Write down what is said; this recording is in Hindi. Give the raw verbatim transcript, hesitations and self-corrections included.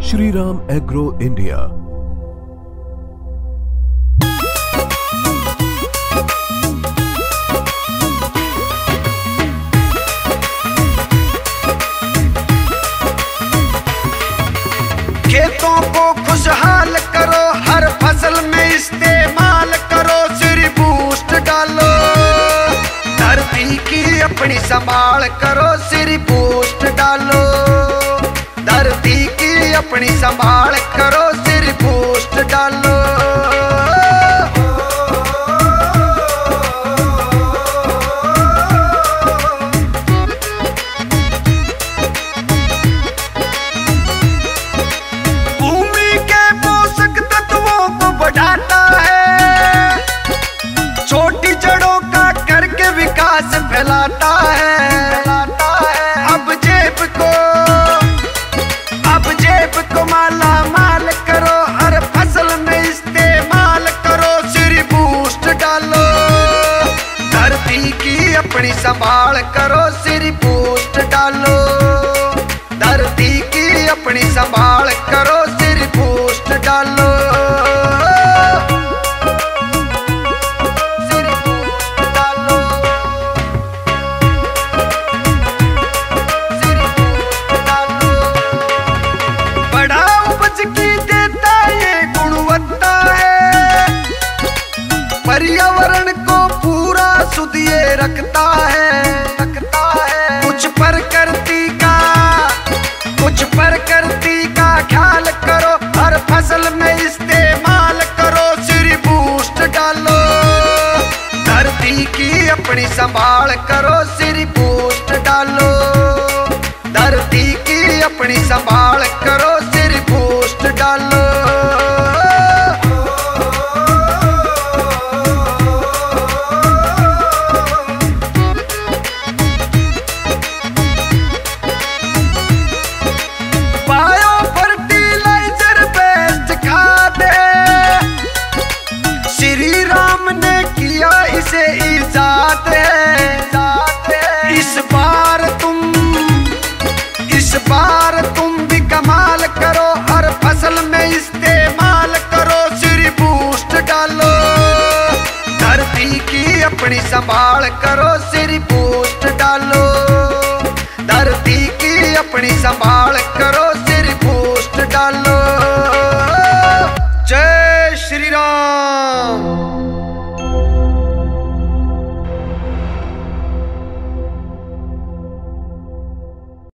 Shriram agro India. खेतों को खुशहाल करो, हर फसल में इस्तेमाल करो, श्री बूस्ट डालो, धरती की अपनी संभाल करो, श्री बूस्ट डालो, धरती की अपनी संभाल करो, श्री बूस्ट डालो। फैलाता है, फैलाता है। अब जेब को अब जेब को माला माल करो, हर फसल में इस्तेमाल करो, श्री बूस्ट डालो, धरती की अपनी संभाल करो, श्री बूस्ट डालो, धरती की अपनी संभाल करो, श्री बूस्ट डालो। पर्यावरण को पूरा शुद्ध ये रखता है, रखता है। कुछ प्रकृति का कुछ प्रकृति का ख्याल करो, हर फसल में इस्तेमाल करो, श्री बूस्ट डालो, धरती की अपनी संभाल करो, श्री बूस्ट डालो, धरती की अपनी संभाल करो, श्री बूस्ट डालो। श्री राम ने किया इसे इजाद है, इस बार तुम इस बार तुम भी कमाल करो, हर फसल में इस्तेमाल करो, श्री बूस्ट डालो, धरती की अपनी संभाल करो, श्री बूस्ट डालो, धरती की अपनी संभाल